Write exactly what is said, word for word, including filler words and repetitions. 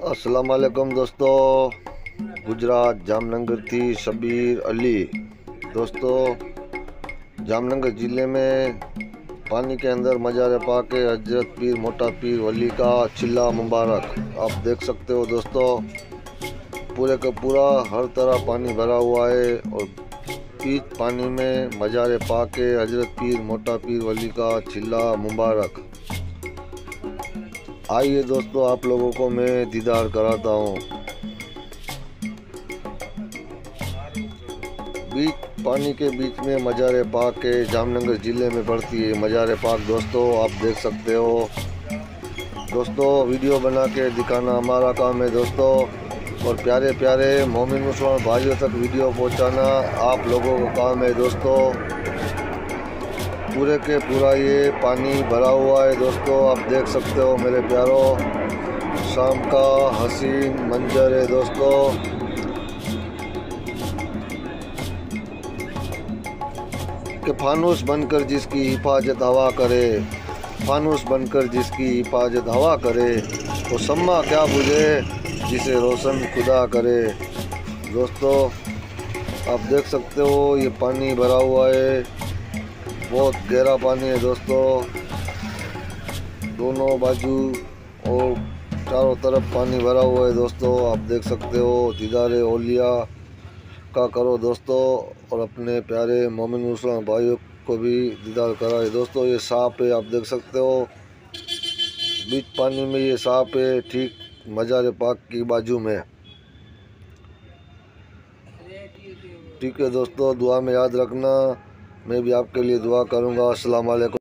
अस्सलाम वालेकुम दोस्तों, गुजरात जामनगर थी शबीर अली। दोस्तों, जामनगर ज़िले में पानी के अंदर मज़ार पाक हजरत पीर मोटा पीर वली का चिल्ला मुबारक आप देख सकते हो। दोस्तों, पूरे का पूरा हर तरह पानी भरा हुआ है और बीच पानी में मज़ार पाक हजरत पीर मोटा पीर वली का चिल्ला मुबारक। आइए दोस्तों, आप लोगों को मैं दीदार कराता हूँ। बीच पानी के बीच में मज़ार पाक के जामनगर ज़िले में पड़ती है मज़ार पाक। दोस्तों, आप देख सकते हो। दोस्तों, वीडियो बना के दिखाना हमारा काम है दोस्तों, और प्यारे प्यारे मोमिन मुसलमान भाइयों तक वीडियो पहुंचाना आप लोगों का काम है दोस्तों। पूरे के पूरा ये पानी भरा हुआ है दोस्तों, आप देख सकते हो मेरे प्यारों। शाम का हसीन मंजर है दोस्तों। कि फानूस बनकर जिसकी हिफाजत हवा करे, फानूस बनकर जिसकी हिफाजत हवा करे, तो सम्मा क्या बुझे जिसे रोशन खुदा करे। दोस्तों, आप देख सकते हो ये पानी भरा हुआ है, बहुत गहरा पानी है दोस्तों। दोनों बाजू और चारों तरफ पानी भरा हुआ है दोस्तों, आप देख सकते हो। दीदारे औलिया का करो दोस्तों, और अपने प्यारे मोमिन मुसलमान भाइयों को भी दीदार कराए दोस्तों। ये सांप है, आप देख सकते हो बीच पानी में ये सांप है, ठीक मज़ार पाक की बाजू में। ठीक है दोस्तों, दुआ में याद रखना, मैं भी आपके लिए दुआ करूँगा। अस्सलाम वालेकुम।